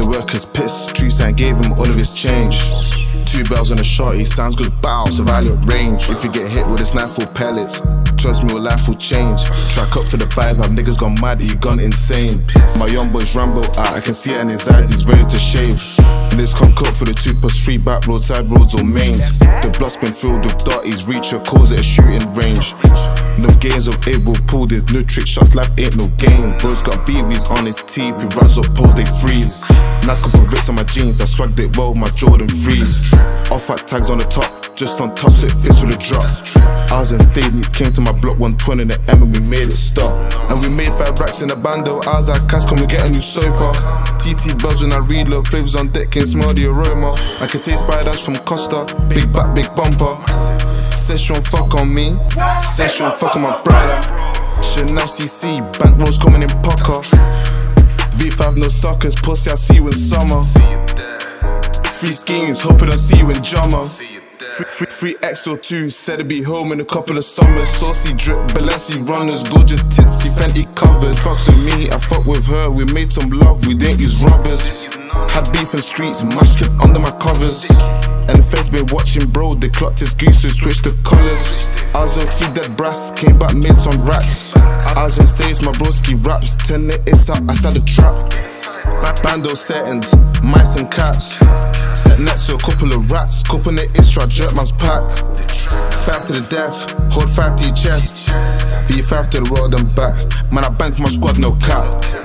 the workers pissed. Streets and gave him all of his change. 2 bells on a shot, he sounds good, bow, it's a violent range. If you get hit with this knife full pellets, trust me, your life will change. Track up for the 5, have niggas gone mad, he gone insane. My young boy's Rambo out, I can see it in his eyes, he's ready to shave. Niggas come cut for the 2+3 back roadside roads or mains. The blood's been filled with darties, reach your calls at a shooting range. Enough games of able pull, there's no trick shots, life ain't no game. Bro's got BBs on his teeth, he rise up, pose, they freeze. Nice couple of rips on my jeans, I swagged it well with my Jordan 3s. Off-white tags on the top, just on top so it fits with a drop. I was in Davies, came to my block 120 in the M and we made it stop. And we made 5 racks in the bando, I was like, cash, can we get a new sofa? TT buzz when I reload, flavors on deck, can smell the aroma. I can taste spiders from Costa, big back, big bumper. Says she won't fuck on me, says she won't fuck on my brother. Chanel CC, bank rolls coming in pucker. V5 no suckers, pussy I see you in summer. Free schemes, hoping I see you in drama. Free XO2, said to be home in a couple of summers. Saucy drip, Balenci runners, gorgeous titsy, Fenty covered. Fucks with me, I fuck with her, we made some love, we didn't use rubbers. Had beef in streets, mashed it under my covers. And the feds been watching bro, they clocked his goose, so switched the colours. I was OT dead brass, came back, made some racks. I was on stage, my broski raps, 10 it's up, I said the trap. Bando settings, mice and cats. Set next to a couple of rats, couple of Isra, jerk man's pack. 5 to the death, hold 5 to your chest. V5 to the road and back. Man, I bang for my squad, no cap.